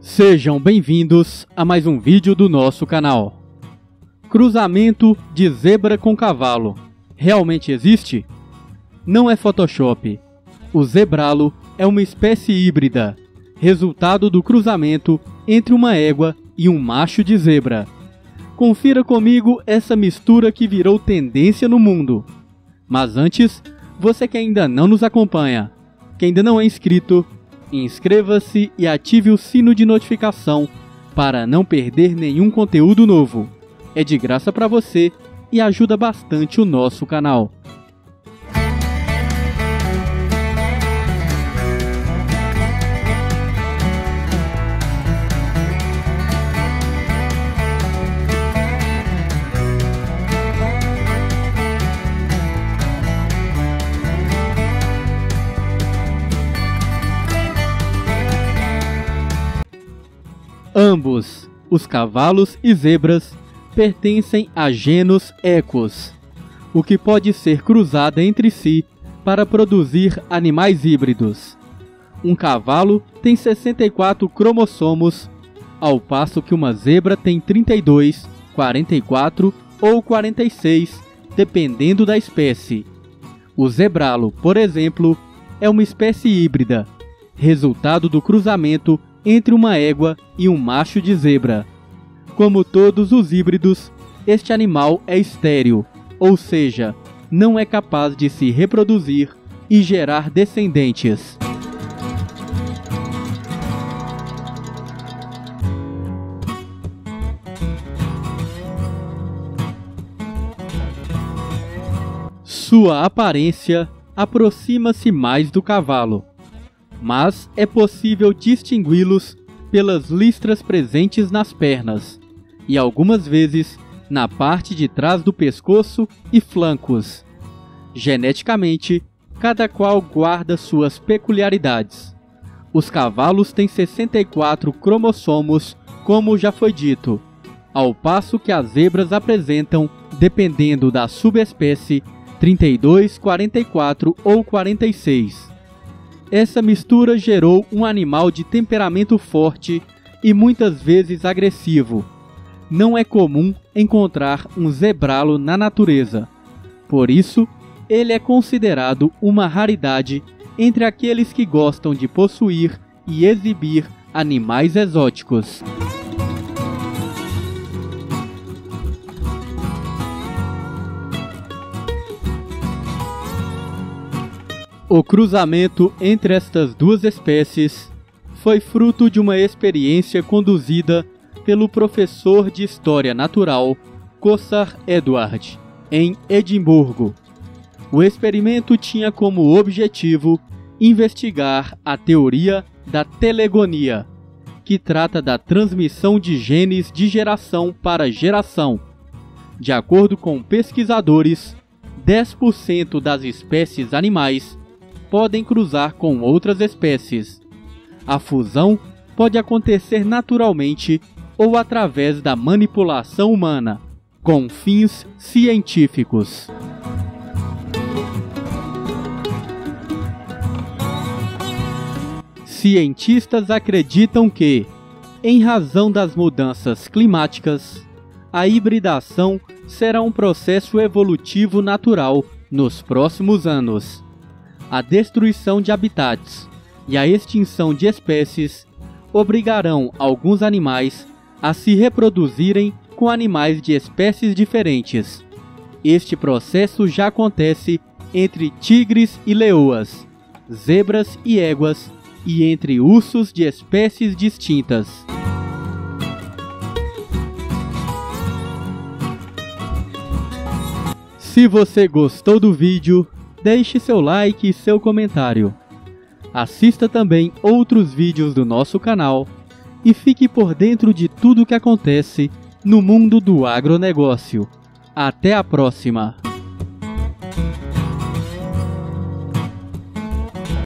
Sejam bem-vindos a mais um vídeo do nosso canal. Cruzamento de zebra com cavalo realmente existe? Não é Photoshop. O zebralo é uma espécie híbrida, resultado do cruzamento entre uma égua e um macho de zebra. Confira comigo essa mistura que virou tendência no mundo. Mas antes, você que ainda não nos acompanha, que ainda não é inscrito, inscreva-se e ative o sino de notificação para não perder nenhum conteúdo novo. É de graça para você e ajuda bastante o nosso canal. Ambos, os cavalos e zebras, pertencem a gênus Equus, o que pode ser cruzada entre si para produzir animais híbridos. Um cavalo tem 64 cromossomos, ao passo que uma zebra tem 32, 44 ou 46, dependendo da espécie. O zebralo, por exemplo, é uma espécie híbrida, resultado do cruzamento entre uma égua e um macho de zebra. Como todos os híbridos, este animal é estéril, ou seja, não é capaz de se reproduzir e gerar descendentes. Sua aparência aproxima-se mais do cavalo, mas é possível distingui-los pelas listras presentes nas pernas e algumas vezes na parte de trás do pescoço e flancos. Geneticamente, cada qual guarda suas peculiaridades. Os cavalos têm 64 cromossomos, como já foi dito, ao passo que as zebras apresentam, dependendo da subespécie, 32, 44 ou 46. Essa mistura gerou um animal de temperamento forte e muitas vezes agressivo. Não é comum encontrar um zebralo na natureza. Por isso, ele é considerado uma raridade entre aqueles que gostam de possuir e exibir animais exóticos. O cruzamento entre estas duas espécies foi fruto de uma experiência conduzida pelo professor de História Natural Cossar Edward, em Edimburgo. O experimento tinha como objetivo investigar a teoria da telegonia, que trata da transmissão de genes de geração para geração. De acordo com pesquisadores, 10% das espécies animais podem cruzar com outras espécies. A fusão pode acontecer naturalmente ou através da manipulação humana, com fins científicos. Cientistas acreditam que, em razão das mudanças climáticas, a hibridação será um processo evolutivo natural nos próximos anos. A destruição de habitats e a extinção de espécies obrigarão alguns animais a se reproduzirem com animais de espécies diferentes. Este processo já acontece entre tigres e leoas, zebras e éguas e entre ursos de espécies distintas. Se você gostou do vídeo, deixe seu like e seu comentário. Assista também outros vídeos do nosso canal e fique por dentro de tudo o que acontece no mundo do agronegócio. Até a próxima!